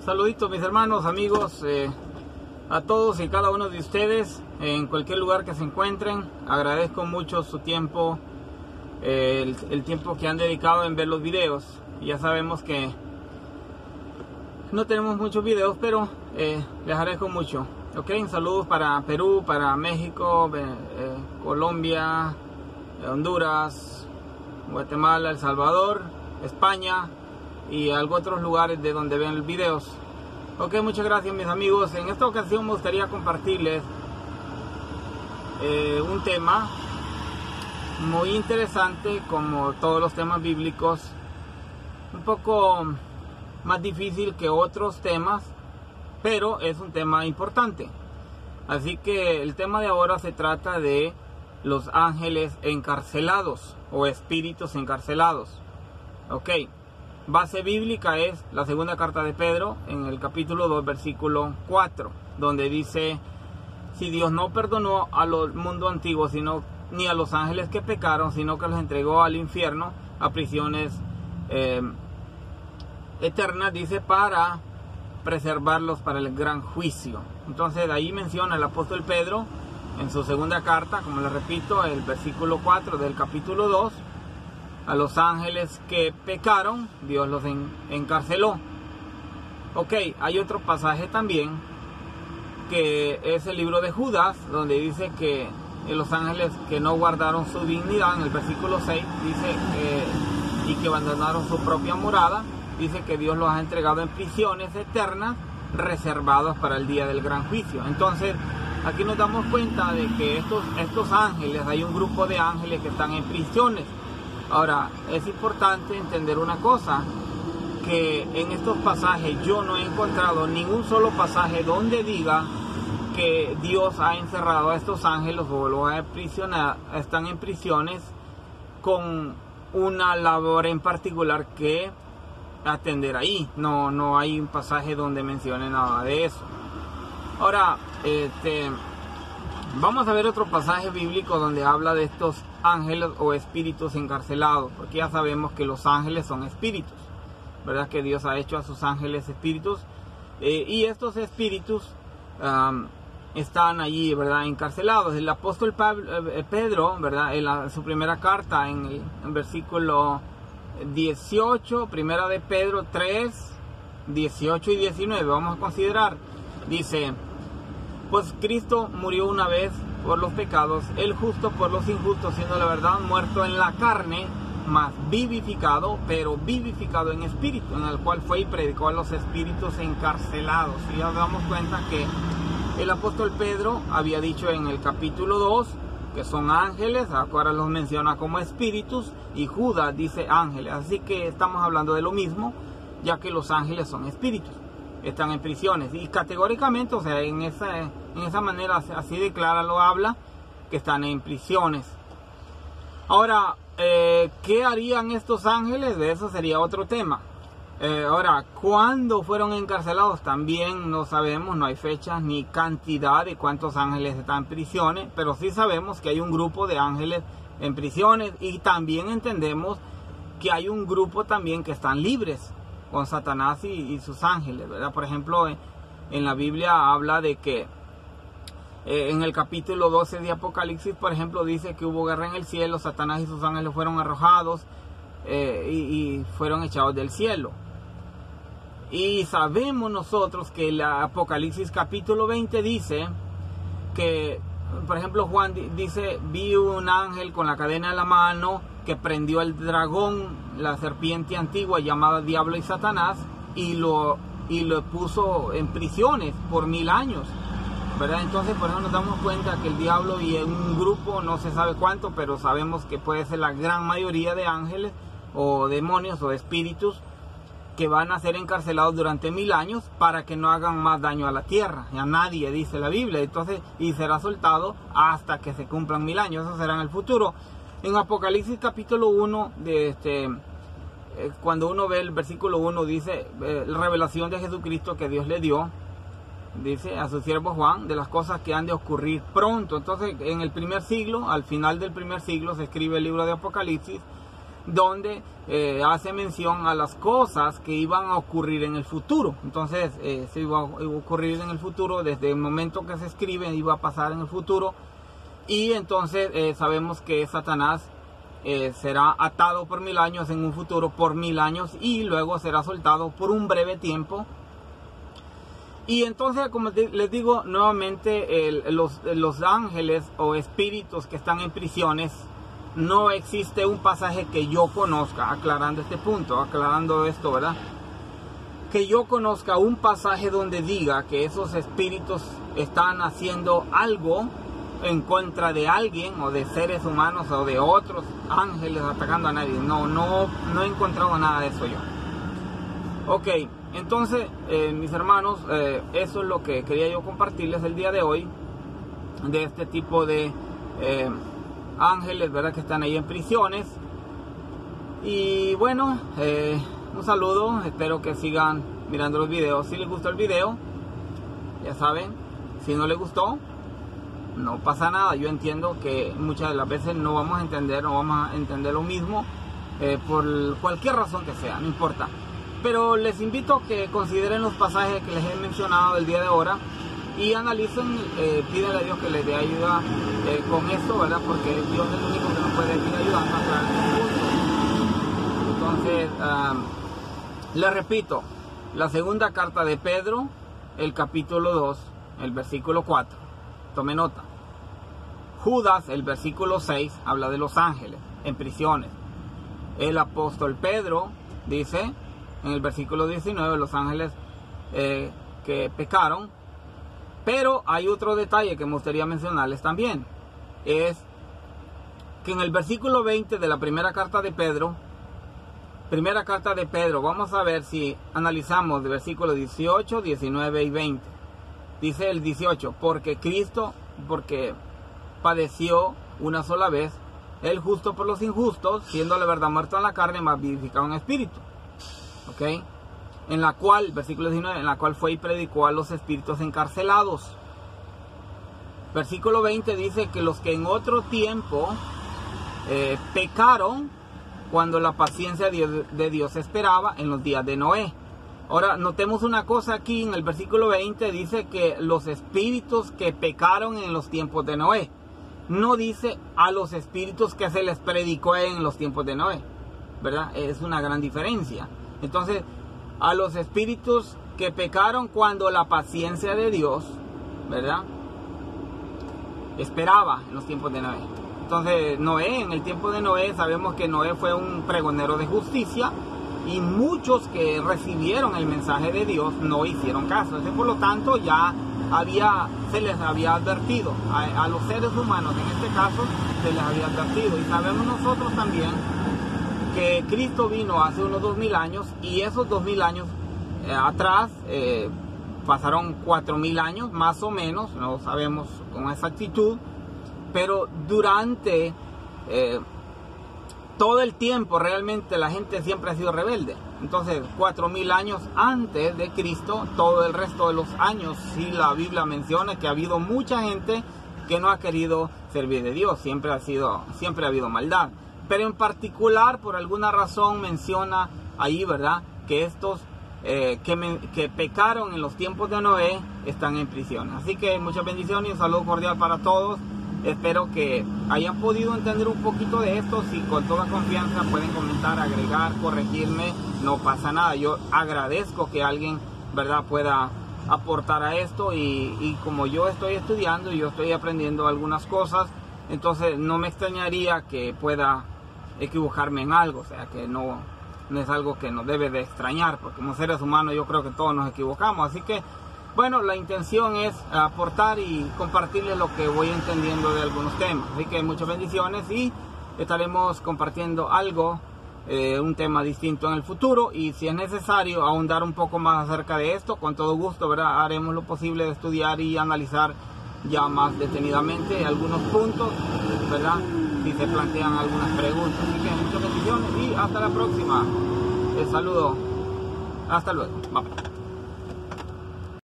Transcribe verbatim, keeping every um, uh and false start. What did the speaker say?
Saluditos mis hermanos, amigos, eh, a todos y cada uno de ustedes en cualquier lugar que se encuentren. Agradezco mucho su tiempo, eh, el, el tiempo que han dedicado en ver los videos. Ya sabemos que no tenemos muchos videos, pero eh, les agradezco mucho. Ok, saludos para Perú, para México, eh, eh, Colombia, Honduras, Guatemala, El Salvador, España y algunos otros lugares de donde ven los videos. Ok, muchas gracias mis amigos. En esta ocasión me gustaría compartirles eh, un tema muy interesante, como todos los temas bíblicos, un poco más difícil que otros temas, pero es un tema importante. Así que el tema de ahora se trata de los ángeles encarcelados o espíritus encarcelados. Ok, base bíblica es la segunda carta de Pedro en el capítulo dos versículo cuatro, donde dice: si Dios no perdonó al mundo antiguo sino ni a los ángeles que pecaron, sino que los entregó al infierno, a prisiones eh, eternas, dice, para preservarlos para el gran juicio. Entonces de ahí menciona el apóstol Pedro en su segunda carta, como les repito, el versículo cuatro del capítulo dos, a los ángeles que pecaron, Dios los en, encarceló. Ok, hay otro pasaje también, que es el libro de Judas, donde dice que los ángeles que no guardaron su dignidad, en el versículo seis, dice, eh, y que abandonaron su propia morada, dice que Dios los ha entregado en prisiones eternas, reservados para el día del gran juicio. Entonces, aquí nos damos cuenta de que estos, estos ángeles, hay un grupo de ángeles que están en prisiones. Ahora, es importante entender una cosa, que en estos pasajes yo no he encontrado ningún solo pasaje donde diga que Dios ha encerrado a estos ángeles o los ha prisionado, están en prisiones con una labor en particular que atender ahí. No, no hay un pasaje donde mencione nada de eso. Ahora, este... vamos a ver otro pasaje bíblico donde habla de estos ángeles o espíritus encarcelados, porque ya sabemos que los ángeles son espíritus, ¿verdad? Que Dios ha hecho a sus ángeles espíritus, eh, y estos espíritus um, están allí, ¿verdad? Encarcelados. El apóstol Pablo, eh, Pedro, ¿verdad? En la, su primera carta, en el en versículo dieciocho, primera de Pedro tres, dieciocho y diecinueve, vamos a considerar, dice: pues Cristo murió una vez por los pecados, el justo por los injustos, siendo la verdad muerto en la carne, mas vivificado, pero vivificado en espíritu, en el cual fue y predicó a los espíritus encarcelados. Y ya nos damos cuenta que el apóstol Pedro había dicho en el capítulo dos que son ángeles, ahora los menciona como espíritus, y Judas dice ángeles. Así que estamos hablando de lo mismo, ya que los ángeles son espíritus, están en prisiones, y categóricamente, o sea, en esa, en esa manera así de clara lo habla, que están en prisiones. Ahora, eh, ¿qué harían estos ángeles? De eso sería otro tema. Eh, ahora, ¿cuándo fueron encarcelados? También no sabemos, no hay fechas ni cantidad de cuántos ángeles están en prisiones, pero sí sabemos que hay un grupo de ángeles en prisiones, y también entendemos que hay un grupo también que están libres con Satanás y, y sus ángeles, ¿verdad? Por ejemplo, en, en la Biblia habla de que eh, en el capítulo doce de Apocalipsis, por ejemplo, dice que hubo guerra en el cielo, Satanás y sus ángeles fueron arrojados eh, y, y fueron echados del cielo. Y sabemos nosotros que el Apocalipsis capítulo veinte dice que, por ejemplo, Juan dice: vi un ángel con la cadena en la mano que prendió al dragón, la serpiente antigua llamada Diablo y Satanás, y lo, y lo puso en prisiones por mil años, ¿verdad? Entonces por eso nos damos cuenta que el diablo y un grupo, no se sabe cuánto, pero sabemos que puede ser la gran mayoría de ángeles o demonios o espíritus que van a ser encarcelados durante mil años para que no hagan más daño a la tierra, y a nadie, dice la Biblia. Entonces, y será soltado hasta que se cumplan mil años. Eso será en el futuro. En Apocalipsis capítulo uno, de este, eh, cuando uno ve el versículo uno, dice eh, la revelación de Jesucristo que Dios le dio, dice a su siervo Juan, de las cosas que han de ocurrir pronto. Entonces, en el primer siglo, al final del primer siglo, se escribe el libro de Apocalipsis, donde eh, hace mención a las cosas que iban a ocurrir en el futuro. Entonces eh, se iba a ocurrir en el futuro, desde el momento que se escribe iba a pasar en el futuro. Y entonces eh, sabemos que Satanás eh, será atado por mil años en un futuro, por mil años, y luego será soltado por un breve tiempo. Y entonces, como les digo nuevamente, el, los, los ángeles o espíritus que están en prisiones, no existe un pasaje que yo conozca, aclarando este punto, aclarando esto, ¿verdad? Que yo conozca un pasaje donde diga que esos espíritus están haciendo algo en contra de alguien, o de seres humanos, o de otros ángeles atacando a nadie. No, no, no he encontrado nada de eso yo. Ok, entonces, eh, mis hermanos, eh, eso es lo que quería yo compartirles el día de hoy, de este tipo de eh, ángeles, ¿verdad?, que están ahí en prisiones. Y bueno, eh, un saludo, espero que sigan mirando los videos. Si les gustó el video, ya saben, si no les gustó, no pasa nada. Yo entiendo que muchas de las veces no vamos a entender, no vamos a entender lo mismo, eh, por cualquier razón que sea, no importa. Pero les invito a que consideren los pasajes que les he mencionado el día de ahora y analicen, eh, pídenle a Dios que les dé ayuda eh, con esto, ¿verdad? Porque Dios es el único que nos puede ir ayudando a aclarar este punto. Entonces, um, les repito, la segunda carta de Pedro, el capítulo dos, el versículo cuatro. Tome nota. Judas, el versículo seis, habla de los ángeles en prisiones. El apóstol Pedro dice en el versículo diecinueve, los ángeles eh, que pecaron. Pero hay otro detalle que me gustaría mencionarles también. Es que en el versículo veinte de la primera carta de Pedro, primera carta de Pedro, vamos a ver si analizamos de versículos dieciocho, diecinueve y veinte. Dice el dieciocho, porque Cristo, porque padeció una sola vez, el justo por los injustos, siendo la verdad muerto en la carne, mas vivificado en espíritu. ¿Ok? En la cual, versículo diecinueve, en la cual fue y predicó a los espíritus encarcelados. Versículo veinte dice que los que en otro tiempo eh, pecaron cuando la paciencia de Dios esperaba en los días de Noé. Ahora, notemos una cosa aquí en el versículo veinte, dice que los espíritus que pecaron en los tiempos de Noé. No dice a los espíritus que se les predicó en los tiempos de Noé, ¿verdad? Es una gran diferencia. Entonces, a los espíritus que pecaron cuando la paciencia de Dios, ¿verdad?, esperaba en los tiempos de Noé. Entonces, Noé, en el tiempo de Noé, sabemos que Noé fue un pregonero de justicia, y muchos que recibieron el mensaje de Dios no hicieron caso. Entonces, por lo tanto, ya había, se les había advertido a, a los seres humanos, en este caso, se les había advertido. Y sabemos nosotros también que Cristo vino hace unos dos mil años, y esos dos mil años eh, atrás eh, pasaron cuatro mil años, más o menos, no sabemos con exactitud, pero durante eh, todo el tiempo realmente la gente siempre ha sido rebelde. Entonces, cuatro mil años antes de Cristo, todo el resto de los años, sí, la Biblia menciona que ha habido mucha gente que no ha querido servir de Dios. Siempre ha sido, siempre ha habido maldad. Pero en particular, por alguna razón, menciona ahí, ¿verdad?, que estos eh, que, me, que pecaron en los tiempos de Noé están en prisión. Así que muchas bendiciones y un saludo cordial para todos. Espero que hayan podido entender un poquito de esto. Si con toda confianza pueden comentar, agregar, corregirme, no pasa nada. Yo agradezco que alguien, ¿verdad?, pueda aportar a esto. Y, y como yo estoy estudiando y yo estoy aprendiendo algunas cosas, entonces no me extrañaría que pueda equivocarme en algo. O sea, que no, no es algo que nos debe de extrañar, porque como seres humanos yo creo que todos nos equivocamos. Así que, bueno, la intención es aportar y compartirles lo que voy entendiendo de algunos temas. Así que muchas bendiciones y estaremos compartiendo algo, eh, un tema distinto en el futuro. Y si es necesario ahondar un poco más acerca de esto, con todo gusto, ¿verdad?, haremos lo posible de estudiar y analizar ya más detenidamente algunos puntos, ¿verdad?, si se plantean algunas preguntas. Así que muchas bendiciones y hasta la próxima. El saludo. Hasta luego. Bye.